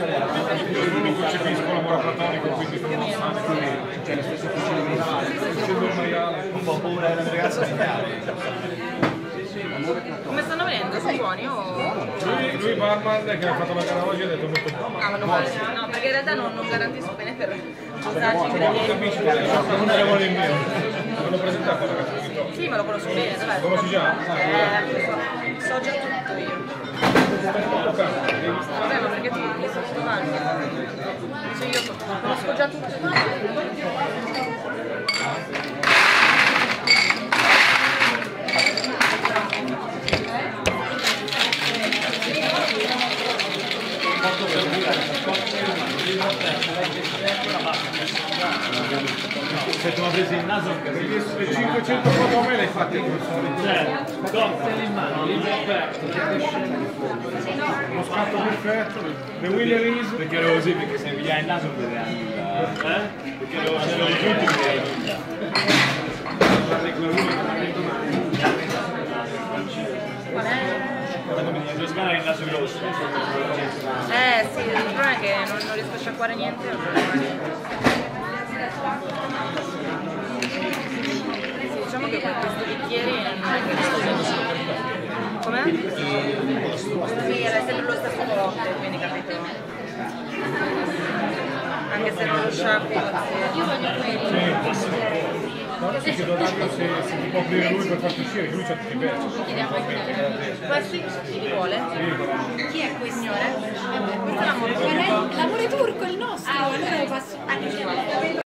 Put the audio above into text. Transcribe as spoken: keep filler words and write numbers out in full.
non concepisco l'amore platonico, quindi non so c'è le stesse fucili mentali, un po' paura della ragazza di come stanno venendo? Sono buoni o... Lui, lui barman che ha fatto la gara oggi ha detto molto buono. Ah, ma non vale. No, perché in realtà non, non garantisco bene per usarci per Non capisci, non è lavoro il mio. Me l'ho presentato ragazzi. Sì, ma lo conosco bene, dov'è? Lo conosci già? Eh, so, so già tutto io. Vabbè, ma perché tu mi sto studiando? Invece io conosco già tutto. Se tu mi presi il naso Le cinquecento foto a me le hai fatte in questo. cioè, cocktail in mano, lì perfetto. Uno scatto perfetto. The winner is. Perché ero così, perché se mi dai il naso non vedrai nulla. Eh? Perché ero c'ero di tutti non vedrai nulla. Qual è? Quando mi dice Toscana è il naso grosso. Eh sì, il problema è che non, non riesco a sciacquare niente. Sì, diciamo che con questi bicchieri non è che com'è? Sì, era sempre lo stesso cocktail, quindi capito? Anche se non lo sciacqui. Io voglio quelli. Ora ti chiedo tanto se, se ti può aprire lui per farti uscire, lui c'ha tutti i pezzi. Questi chi li vuole? Chi è questo? Signore? Questo è l'amore turco. L'amore turco, il nostro, allora lo passo.